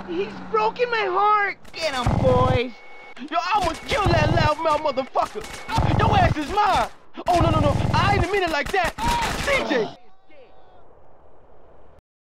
He's broken my heart. Get him, boys. Yo, I almost killed that loudmouth motherfucker. Your ass is mine. Oh, no. I didn't mean it like that. CJ,